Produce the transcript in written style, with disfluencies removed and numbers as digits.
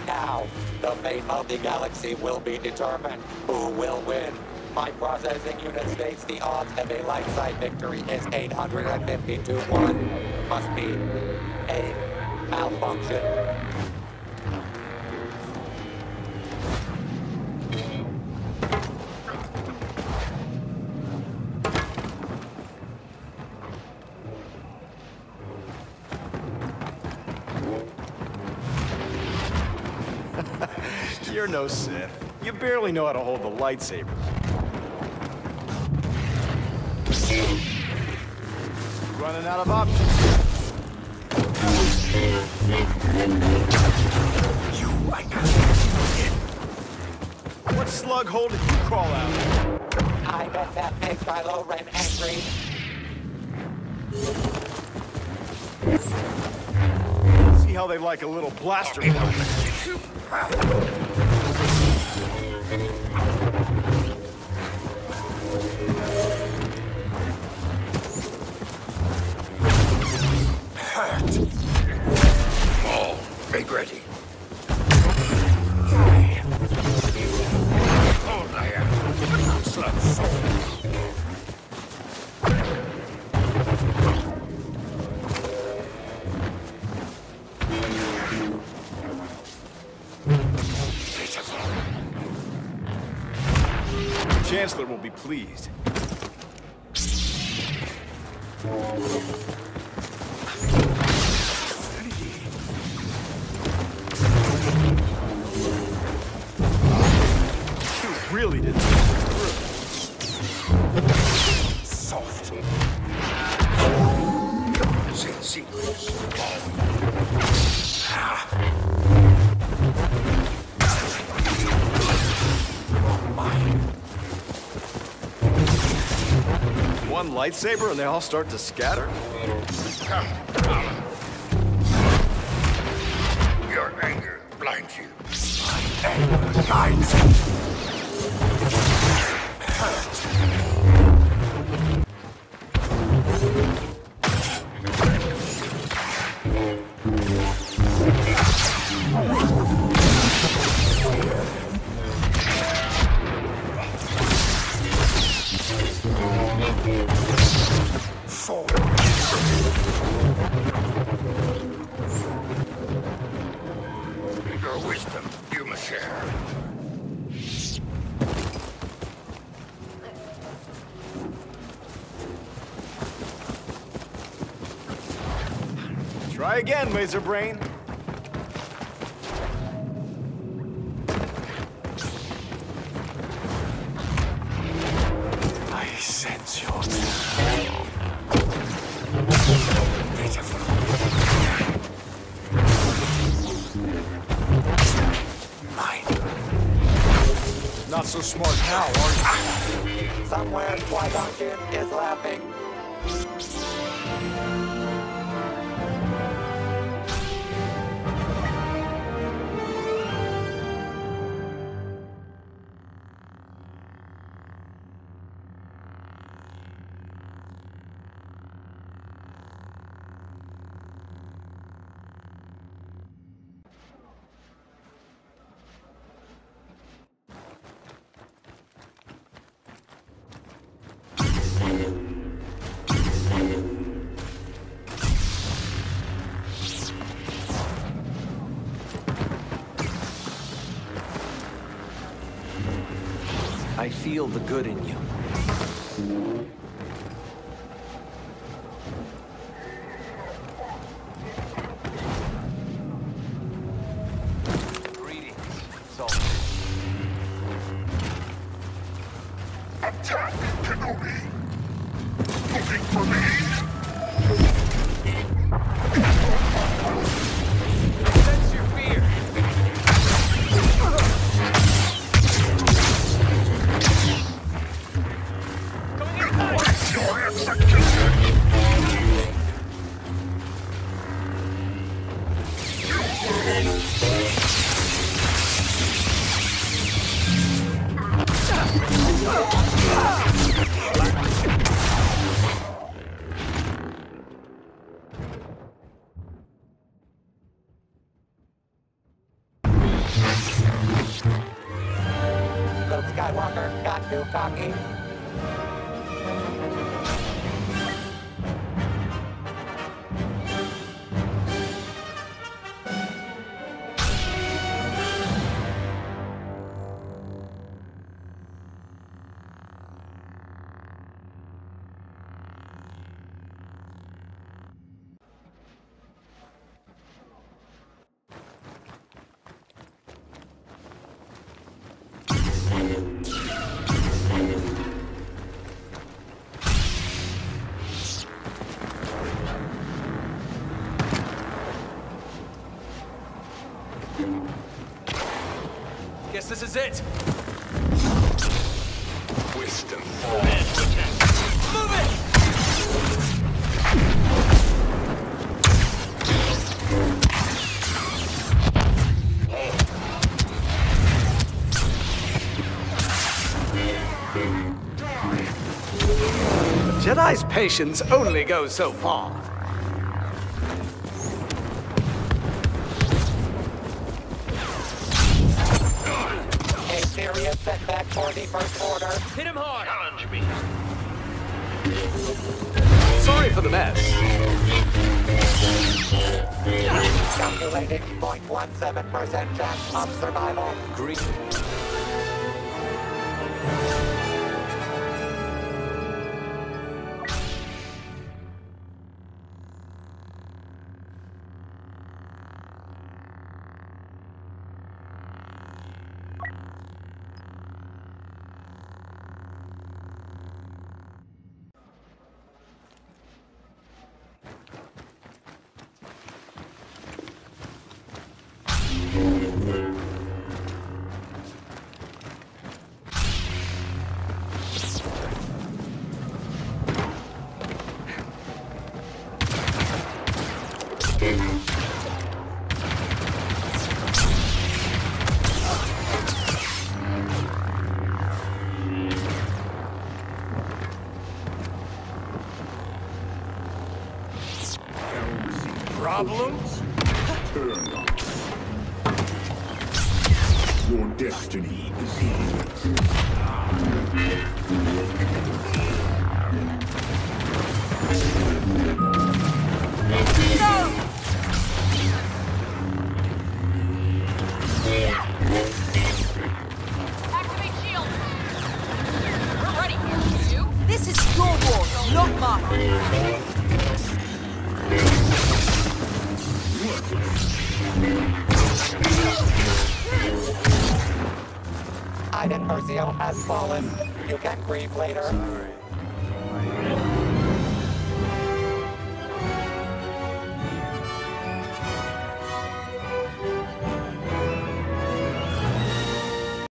Now, the fate of the galaxy will be determined. Who will win? My processing unit states the odds of a light side victory is 850 to 1. Must be a malfunction. You're no Sith. You barely know how to hold the lightsaber. Running out of options. You like what slug hole did you crawl out? I bet that makes Kylo Ren angry. See how they like a little blaster punch. Make ready. Oh, there. Chancellor will be pleased. Really didn't soft. Secrets. One lightsaber and they all start to scatter? Come. Your anger blinds you. My anger guides you. Your wisdom, you must share. Try again, Laser Brain. I sense your pitiful. Mine. Not so smart now, are you? Somewhere Qui-Gon Jinn is laughing. I feel the good in you. Greetings, soldier. Attack, Kenobi! Looking for me? Sense your fear. Your execution! Luke Skywalker got too cocky. Guess this is it. Wisdom. Move it! Jedi's patience only goes so far. A serious setback for the First Order. Hit him hard! Challenge me. Sorry for the mess. Calculating 0.17% chance of survival. Green. Problems? Turn off. Your destiny is here. Activate shield! We're ready. You? This is your war, not mine. Iden Versio has fallen. You can grieve later.